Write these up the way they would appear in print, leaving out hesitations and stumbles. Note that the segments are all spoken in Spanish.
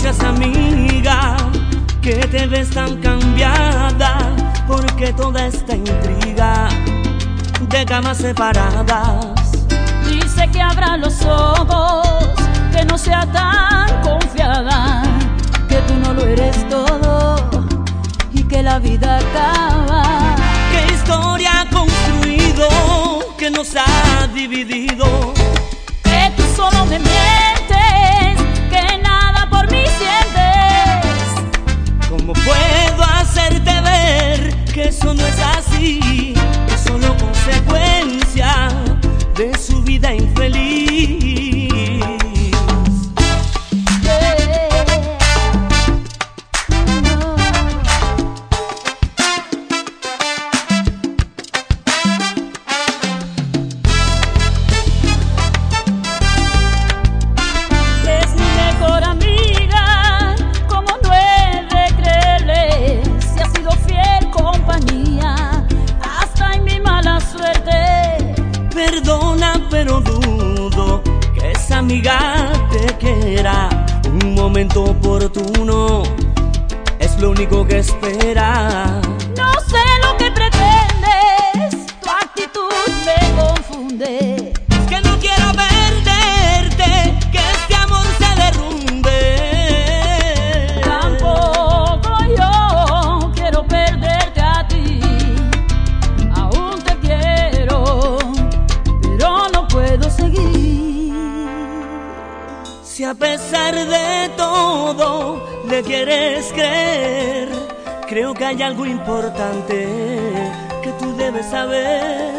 digas, amiga, que te ves tan cambiada, porque toda esta intriga de camas separadas. Dice que abra los ojos, que no sea tan confiada, que tú no lo eres todo y que la vida acaba. ¿Qué historia ha construido que nos ha dividido? Que tú solo me mientes, que nada por mí sientes. ¿Cómo puedo hacerte ver que eso no es así? Es solo consecuencia de su vida infeliz. Es mi mejor amiga, como no he de creerle, si ha sido fiel compañía hasta en mi mala suerte. Perdona, pero dudo que esa amiga te quiera. Un momento oportuno es lo único que espera. No sé lo que pretendes, tu actitud me confunde. Es que no quiero perderte, que este amor se derrumbe. Tampoco yo quiero perderte a ti. Aún te quiero, pero no puedo seguir. Si a pesar de todo le quieres creer, creo que hay algo importante que tú debes saber.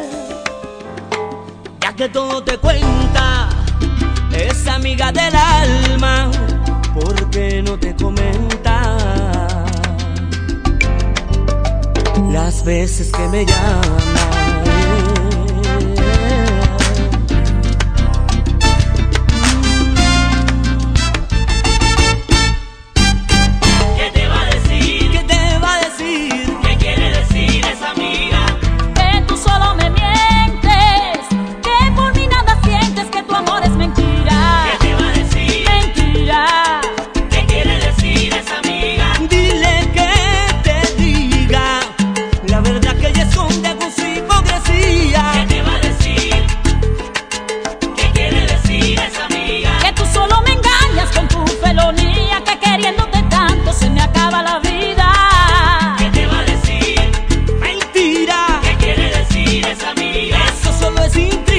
Ya que todo te cuenta esa amiga del alma, ¿por qué no te comenta las veces que me llama? Que tú solo me mientes, que por mí nada sientes, que tu amor es mentira. ¿Qué te va a decir? Mentira. ¿Qué quiere decir esa amiga? Dile que te diga la verdad que ella esconde con su hipocresía. ¿Qué te va a decir? ¿Qué quiere decir esa amiga? Que tú solo me engañas con tu felonía, que queriéndote tanto se me acaba la vida. ¿Qué te va a decir? Mentira. ¿Qué quiere decir esa amiga? Eso solo es increíble.